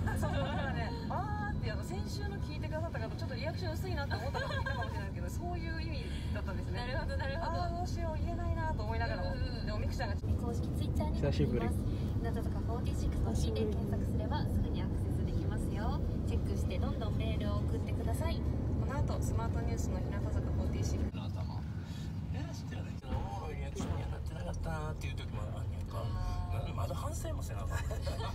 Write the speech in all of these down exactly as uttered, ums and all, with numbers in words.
そうだからね、あーってあの先週の聞いてくださった方ちょっとリアクション薄いなって思った方もいたかもしれないけど、そういう意味だったんですね。 なるほどなるほど。 あーどうしよう言えないなと思いながらも、でもみくちゃんが公式ツイッターにも久しぶり。 日向坂フォーティーシックスの P で検索すればすぐにアクセスできますよ。チェックしてどんどんメールを送ってください。 この後スマートニュースの日向坂フォーティーシックスの頭やらしてやないけど、おもろいリアクションにはなってなかったなっていう時もあんねんか。なんでまだ反省もせなあかん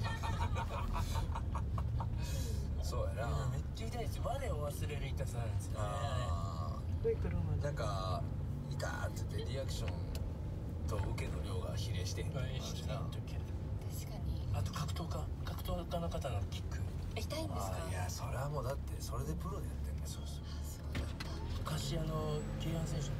そうやな、めっちゃ痛いし、我を忘れる痛さなんですよね。あーなんか「痛ー」って言ってリアクションと受けの量が比例してへんからしな。 確かに。 あと格闘家格闘家の方のキック痛いんですか？ いや、それはもうだってそれでプロでやってんねん。そうそう、昔あの慶安選手の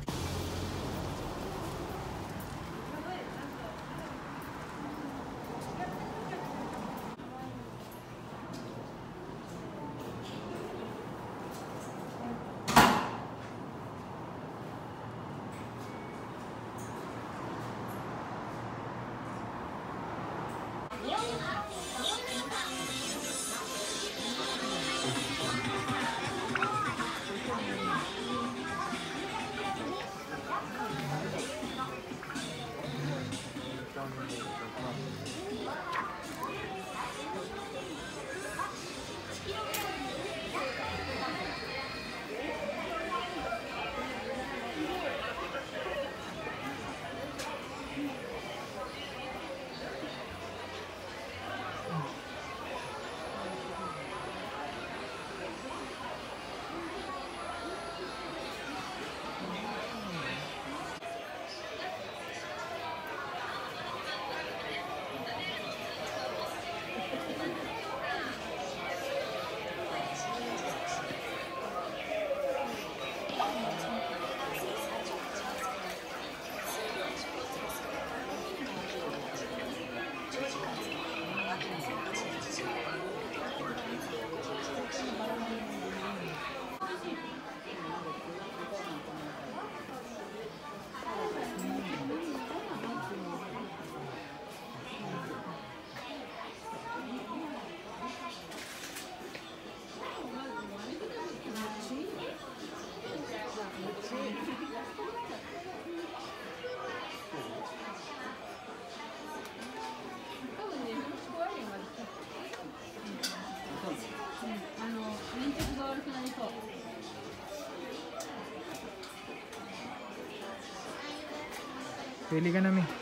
Pili ka namin.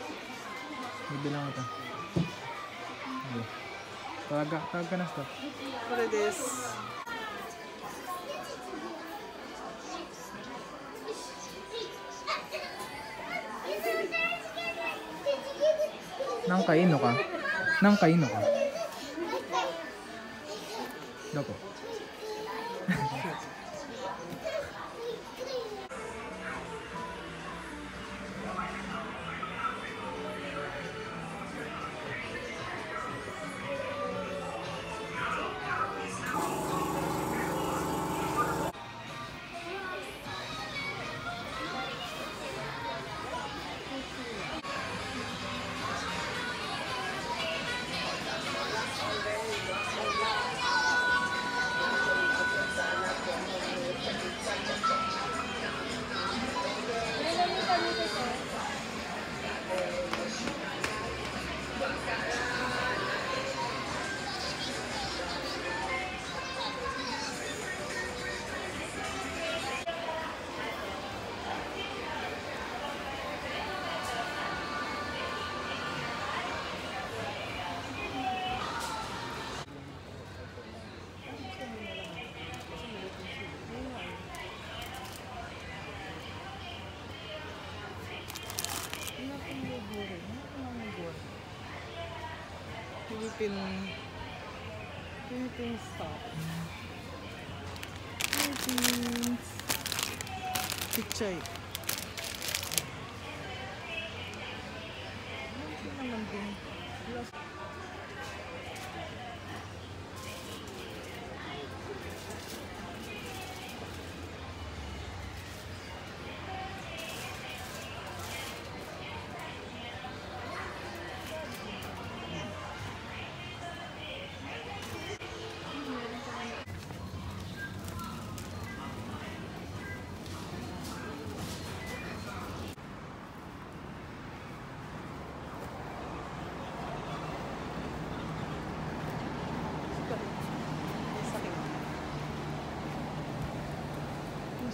Bibilang ito. Okay. Tawag ka, tawag ka na stop. What it is? Nang kaino ka? Nang kaino ka? Doko. Philippine Philippine stop. Philippines Pichay. Ano naman din?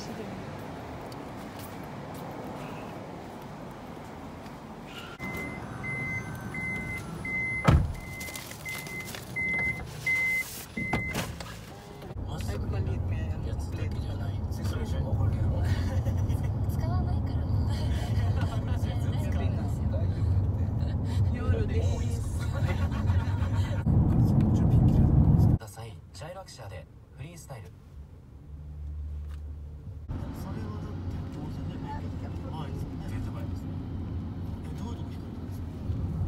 まっすぐなやつだけじゃない。それ以上に怒るけど。 使わないから夜です。 ください。チャイロアクシャーでフリースタイル。 それはだって当然ね、前ですよね。全然前です。え、どういうとこ引くんですか。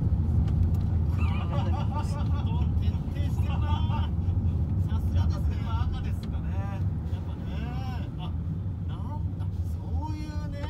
徹底してるな。さすがですね。赤ですかね。やっぱね。あ、なんだ、そういうね。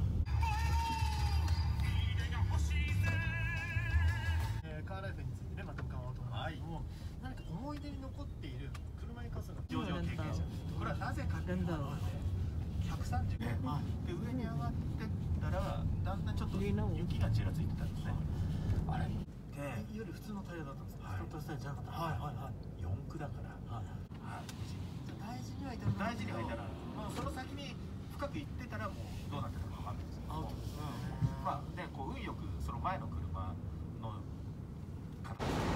えー、カーライフについてね、また伺おうと思うんですけども、何か思い出に残っている車に関する上場経験者。これはなぜかっていうと、ひゃくさんじゅうね、で上に上がってったらだんだんちょっと雪がちらついてたんですね。あれでより普通のタイヤだったんですか。スタッドスタイルじゃなかった。はいはいはい。よん区だから。はい。大事にはいたら大事にはいたら、まあその先に深く行ってたらもうどうなってたかわかんないですけど。アウトです。まあでこう運よくその前の車の方。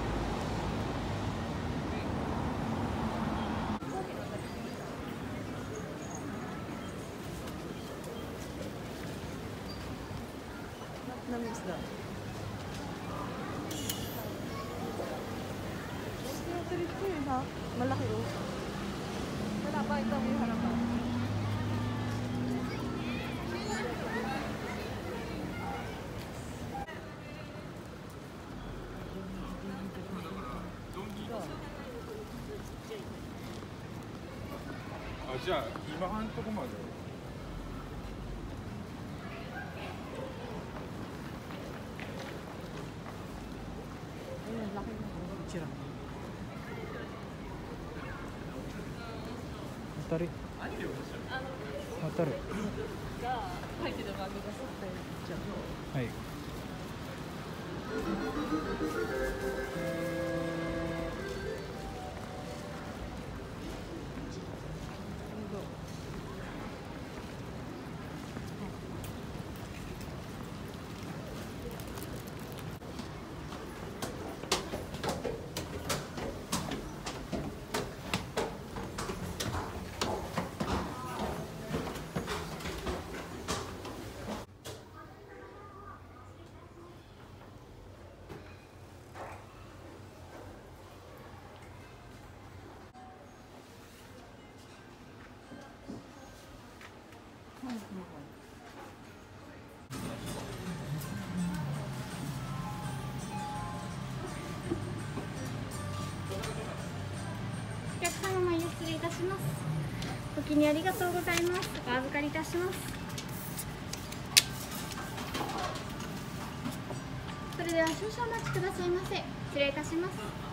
Enam isda. Yung trip ko yun ha, malaki oh. Wala pa ito yung harapan. Ah, じゃあ今半とこまで。 Ayun, laki na. Picture. Matari. Matari. が入ってるバッグがそってじゃあはい。 お客様、前失礼いたします。お気にありがとうございます。お預かりいたします。それでは少々お待ちくださいませ。失礼いたします。